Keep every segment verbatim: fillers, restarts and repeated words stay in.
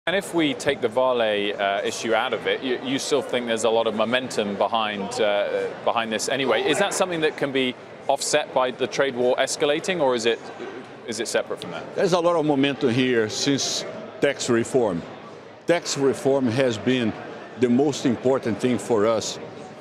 And if we take the Vale uh, issue out of it, you, you still think there's a lot of momentum behind uh, behind this anyway. Is that something that can be offset by the trade war escalating, or is it is it separate from that? There's a lot of momentum here since tax reform. Tax reform has been the most important thing for us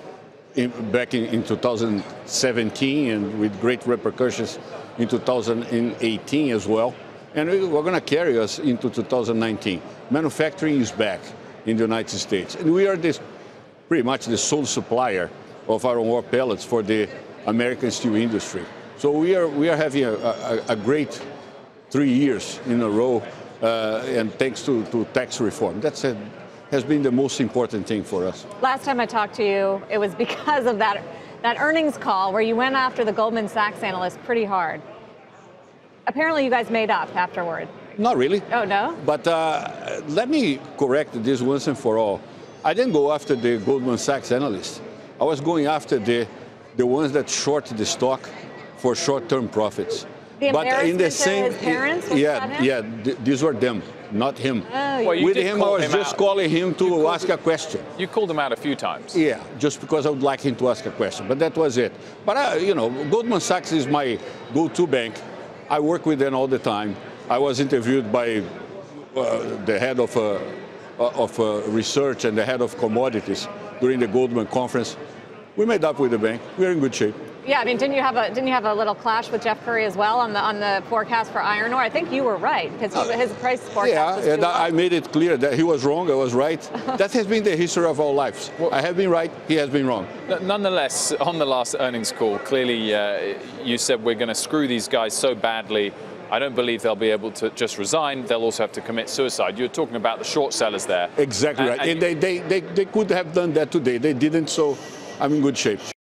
in, back in, in two thousand seventeen, and with great repercussions in two thousand eighteen as well. And we're going to carry us into two thousand nineteen. Manufacturing is back in the United States. And we are this, pretty much the sole supplier of iron ore pellets for the American steel industry. So we are, we are having a, a, a great three years in a row, uh, and thanks to, to tax reform. That has been the most important thing for us. Last time I talked to you, it was because of that, that earnings call where you went after the Goldman Sachs analyst pretty hard. Apparently you guys made up afterward. Not really. Oh, no? But uh, let me correct this once and for all. I didn't go after the Goldman Sachs analysts. I was going after the, the ones that short the stock for short-term profits. The but in the same, to his parents? Was yeah, that him? yeah, th these were them, not him. Oh, well, With him, I was him just out. calling him to You ask a question. You called him out a few times. Yeah, just because I would like him to ask a question, but that was it. But, uh, you know, Goldman Sachs is my go-to bank. I work with them all the time. I was interviewed by uh, the head of, uh, of uh, research and the head of commodities during the Goldman conference. We made up with the bank. We're in good shape. Yeah, I mean, didn't you have a didn't you have a little clash with Jeff Curry as well on the on the forecast for iron ore? I think you were right because uh, his price forecast yeah, was too and low. I made it clear that he was wrong. I was right. That has been the history of our lives. Well, I have been right. He has been wrong. Nonetheless, on the last earnings call, clearly uh, you said we're going to screw these guys so badly. I don't believe they'll be able to just resign. They'll also have to commit suicide. You're talking about the short sellers there. Exactly and, right. And, and they, they, they, they could have done that today. They didn't, so I'm in good shape.